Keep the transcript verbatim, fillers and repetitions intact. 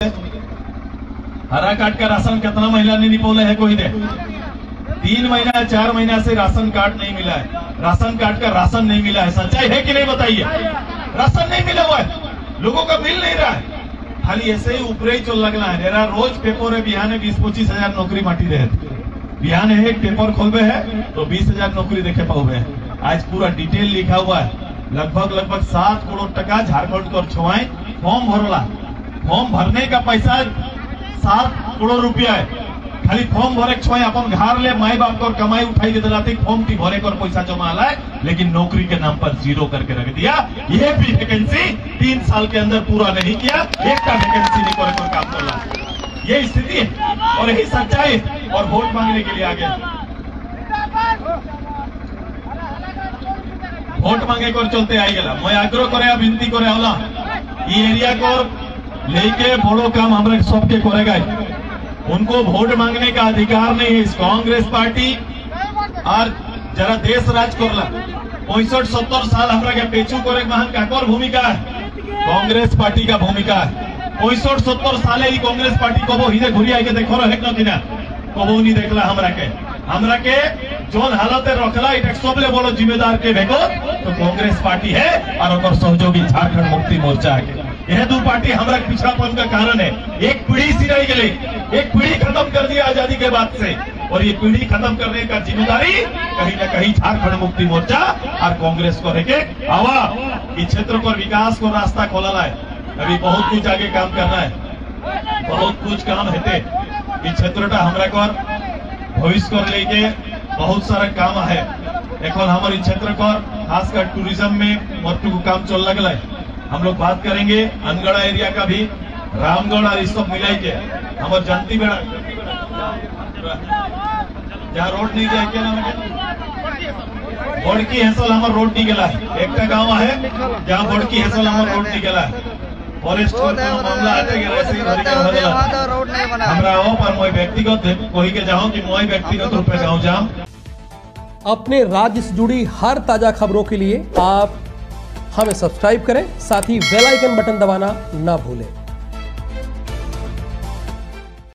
हरा कार्ड का राशन कितना महिला ने निपोले है कोई दे? तीन महीना चार महीना से राशन कार्ड नहीं मिला है, राशन कार्ड का राशन नहीं मिला है। सच्चाई है कि नहीं बताइए? राशन नहीं मिला हुआ है, लोगों का मिल नहीं रहा है, खाली ऐसे ही ऊपर ही चल लगना है। मेरा रोज पेपर है बिहार बीस पच्चीस हजार नौकरी माटी रहे, बिहार एक पेपर खोलबे है तो बीस हजार नौकरी देखे पाओगे। आज पूरा डिटेल लिखा हुआ है, लगभग लगभग सात करोड़ टका झारखंड को छुआए फॉर्म भरला, फॉर्म भरने का पैसा सात करोड़ रुपया है, खाली फॉर्म भरे छुआए अपन घर ले माई बाप को कमाई उठाई के दिलाते फॉर्म की भरे कर पैसा जमा लाए, लेकिन नौकरी के नाम पर जीरो करके रख दिया। ये भी वैकेंसी तीन साल के अंदर पूरा नहीं किया, एक का वैकेंसी नहीं करे कर काम करला। ये स्थिति है और यही सच्चाई, और वोट मांगने के लिए आगे वोट मांगे कर चलते आई गला। मैं आग्रह करे विनती करे होला ये एरिया को लेके बड़ो काम हमारे सबके करेगा, उनको वोट मांगने का अधिकार नहीं है। कांग्रेस पार्टी और जरा देश राज करला पैंसठ सत्तर साल हमारा के पेचू करे महान काकर भूमिका है, कांग्रेस पार्टी का भूमिका है। पैंसठ सत्तर साले ही कांग्रेस पार्टी को वो हिदे घुरी आके देखो रहे ना कबो नहीं देखला हमरा के, हमरा के जोन हालत रखला इटा सबले बड़ो जिम्मेदार के भेगो तो कांग्रेस पार्टी है और ओकर सहयोगी झारखंड मुक्ति मोर्चा के। यह दो पार्टी हमारा पिछड़ापन का कारण है। एक पीढ़ी सी रह गई, एक पीढ़ी खत्म कर दिया आजादी के बाद से, और ये पीढ़ी खत्म करने का जिम्मेदारी कहीं न कहीं झारखंड मुक्ति मोर्चा और कांग्रेस को रखे आवा इस क्षेत्र पर विकास को रास्ता खोलना है। अभी बहुत कुछ आगे काम करना है, बहुत कुछ काम हेते इस क्षेत्र का हमरा को भविष्य को लेके बहुत सारा काम है। एक हमारे क्षेत्र को खासकर टूरिज्म में मट्टू को काम चल लगला है। हम लोग बात करेंगे अनगढ़ा एरिया का भी, रामगढ़ और इस सब मिलाई के हमारे जानती बेड़ा जहाँ रोड नहीं जाए क्या नाम है बोड़की हेसल हमारा रोड नहीं गला है। एक गाँव है जहाँ बोड़की हेसल हमारा रोड नहीं गला है। फॉरेस्ट मामला आते हमरा हो पर मैं व्यक्तिगत कोई के जाऊं कि मैं व्यक्तिगत रूप में जाऊं जाऊं। अपने राज्य से जुड़ी हर ताजा खबरों के लिए आप हमें सब्सक्राइब करें, साथ ही बेल आइकन बटन दबाना ना भूलें।